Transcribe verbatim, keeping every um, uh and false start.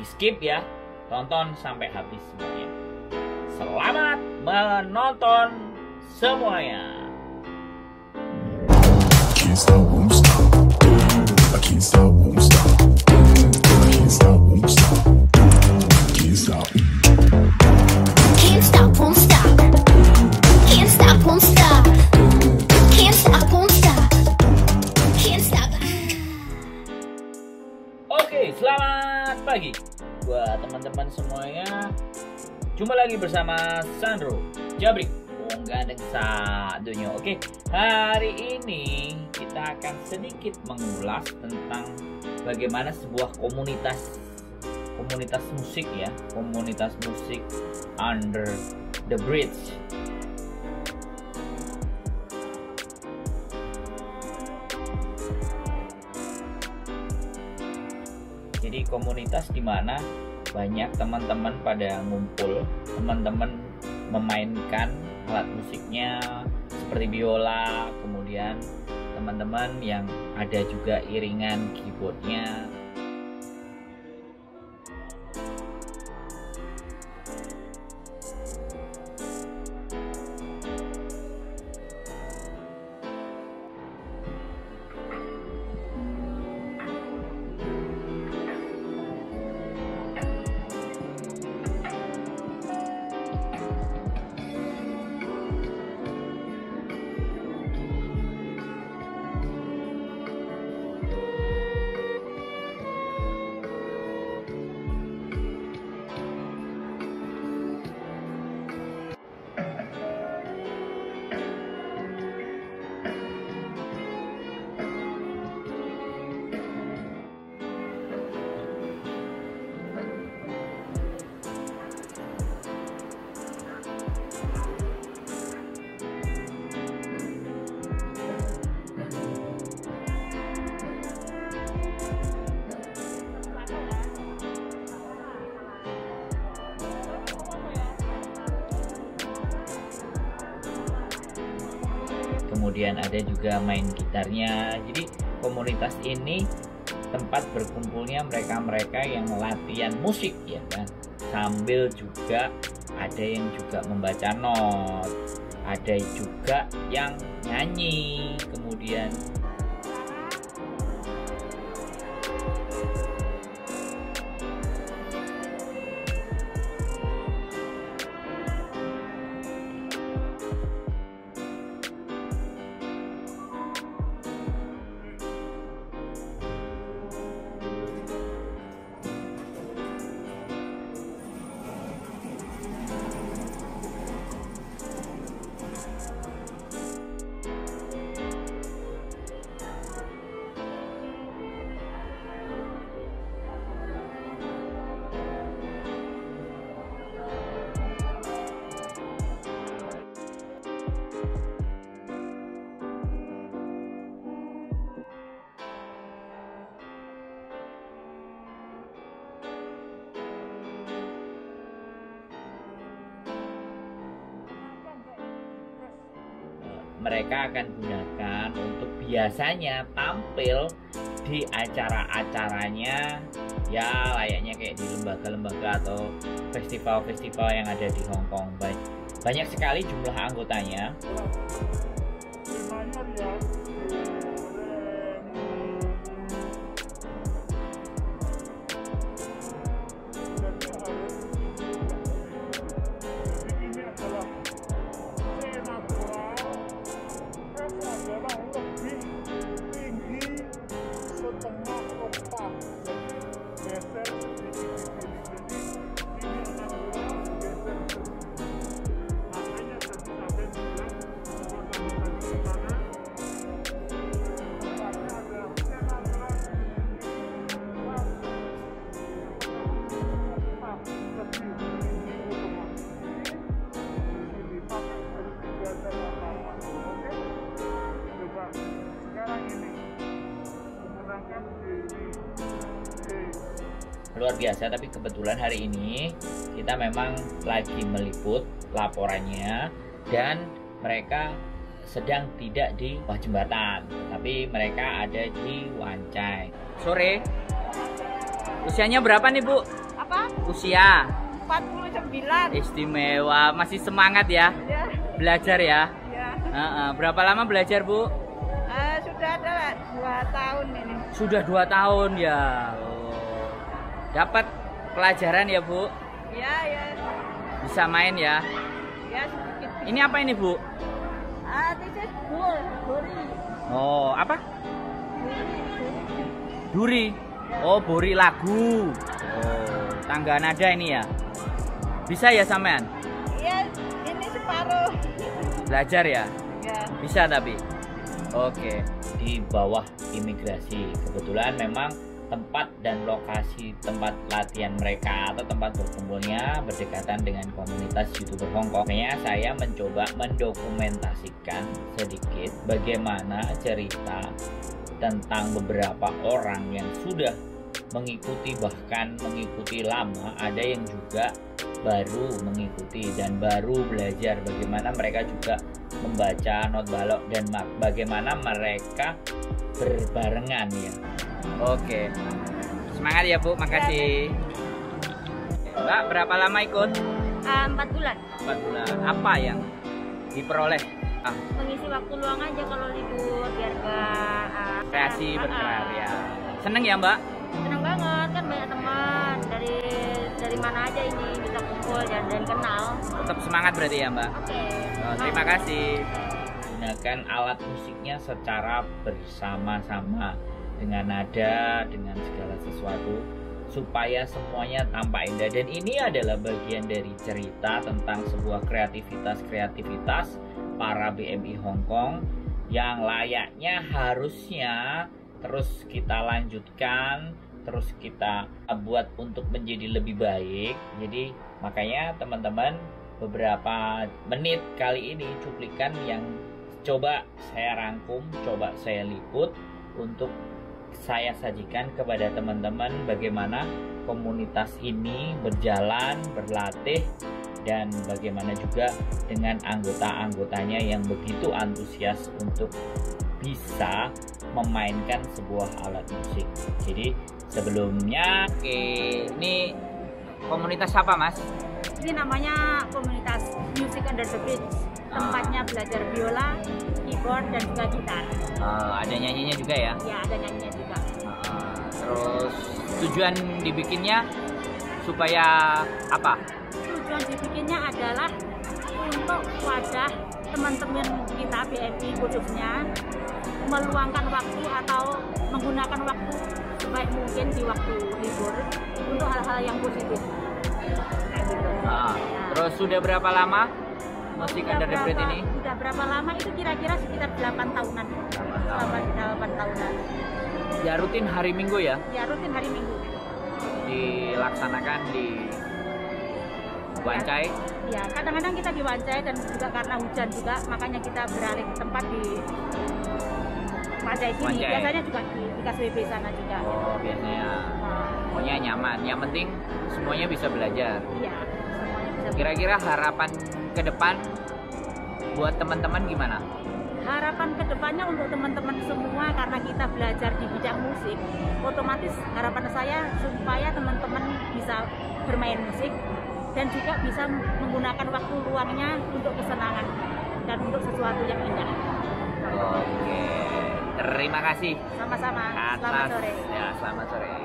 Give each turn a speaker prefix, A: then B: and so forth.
A: di skip ya, tonton sampai habis semuanya. Selamat menonton semuanya.
B: Can't stop, won't stop. I can't stop, won't stop. I can't stop, won't stop. Can't stop.
C: Can't stop, won't stop. Can't stop, won't stop. Can't stop, won't stop. Can't stop.
A: Oke, selamat pagi buat teman-teman semuanya. Jumpa lagi bersama Sandro Jabrik, wong gandeng sadunya. Oke, hari ini kita akan sedikit mengulas tentang bagaimana sebuah komunitas komunitas musik ya, komunitas musik under the bridge. Jadi komunitas di mana banyak teman-teman pada ngumpul, teman-teman memainkan alat musiknya seperti biola, kemudian teman-teman yang ada juga iringan keyboardnya. Kemudian ada juga main gitarnya. Jadi komunitas ini tempat berkumpulnya mereka-mereka yang latihan musik ya kan. Sambil juga ada yang juga membaca not, ada juga yang nyanyi, kemudian mereka akan gunakan untuk biasanya tampil di acara-acaranya ya layaknya kayak di lembaga-lembaga atau festival-festival yang ada di Hong Kong. Banyak sekali jumlah anggotanya. Luar biasa. Tapi kebetulan hari ini kita memang lagi meliput laporannya dan mereka sedang tidak di bawah jembatan, tapi mereka ada di Wan Chai. Sore, usianya berapa nih Bu?
D: Apa?
E: Usia
D: empat puluh sembilan.
E: istimewa, masih semangat ya
D: Ya,
E: belajar ya.
D: ya.
E: Heeh, berapa lama belajar Bu?
D: Eh, sudah ada dua tahun ini.
E: Sudah dua tahun ya. Oh. Dapat pelajaran ya Bu?
D: Ya, ya.
E: Bisa main ya.
D: Ya, sedikit.
E: Ini apa ini Bu?
D: Ah, this is bull, buri.
E: Oh, apa?
D: Buri, buri.
E: Duri. Oh, bori lagu. Oh, tangga nada ini ya. Bisa ya sampean?
D: Ya, ini separuh.
E: Belajar ya?
D: Ya.
E: Bisa tapi. Oke.
A: Di bawah imigrasi. Kebetulan memang tempat dan lokasi tempat latihan mereka atau tempat berkumpulnya berdekatan dengan komunitas YouTuber Hongkong. Makanya saya mencoba mendokumentasikan sedikit bagaimana cerita tentang beberapa orang yang sudah mengikuti, bahkan mengikuti lama, ada yang juga baru mengikuti dan baru belajar bagaimana mereka juga membaca not balok dan bagaimana mereka berbarengan ya.
E: Oke. Semangat ya Bu, makasih. Mbak, berapa lama ikut?
F: Uh, empat bulan.
E: empat bulan. Apa yang diperoleh? Ah,
F: Mengisi waktu luang aja kalau libur biar gak uh,
E: kreasi
F: uh,
E: berkarya. Seneng ya Mbak?
F: Seneng banget kan, banyak teman dari dari mana aja ini bisa kumpul dan dan kenal.
E: Tetap semangat berarti ya Mbak?
F: Oke.
E: Oh, terima kasih.
A: Gunakan alat musiknya secara bersama-sama dengan nada, dengan segala sesuatu supaya semuanya tampak indah. Dan ini adalah bagian dari cerita tentang sebuah kreativitas-kreativitas para B M I Hongkong yang layaknya harusnya terus kita lanjutkan, terus kita buat untuk menjadi lebih baik. Jadi makanya teman-teman, beberapa menit kali ini cuplikan yang coba saya rangkum, coba saya liput untuk saya sajikan kepada teman-teman bagaimana komunitas ini berjalan, berlatih, dan bagaimana juga dengan anggota-anggotanya yang begitu antusias untuk bisa memainkan sebuah alat musik. Jadi sebelumnya,
E: Oke, ini komunitas apa Mas?
F: Ini namanya komunitas Music Under the Bridge. Tempatnya belajar biola, keyboard dan juga gitar.
E: Uh, ada nyanyinya juga ya?
F: Ya, ada nyanyinya juga.
E: Uh, terus tujuan dibikinnya supaya apa?
F: Tujuan dibikinnya adalah untuk wadah teman-teman kita B M I khususnya meluangkan waktu atau menggunakan waktu sebaik mungkin di waktu libur untuk hal-hal yang positif. Kayak gitu.
E: Uh, terus sudah berapa lama Musik
F: Udah
E: Under the Bridge
F: berapa-
E: ini?
F: Udah berapa lama itu kira-kira sekitar delapan tahunan. delapan tahunan.
E: Ya rutin hari Minggu ya?
F: Ya rutin hari Minggu.
E: Dilaksanakan di Wancai.
F: Ya, kadang-kadang kita di Wancai dan juga karena hujan juga makanya kita beralih ke tempat di Wancai sini.
E: Wancai.
F: Biasanya juga di, di K S W B sana juga.
E: Oh, biasanya
F: Nah,
E: pokoknya nyaman. Yang penting semuanya bisa belajar.
F: iya, semuanya bisa.
E: Kira-kira harapan ke depan buat teman-teman gimana?
F: Harapan kedepannya untuk teman-teman semua karena kita belajar di bidang musik, otomatis harapan saya supaya teman-teman bisa bermain musik dan juga bisa menggunakan waktu luangnya untuk kesenangan dan untuk sesuatu yang indah.
E: Oke, terima kasih
F: Sama-sama. Selamat
E: atas
F: sore.
E: ya selamat sore.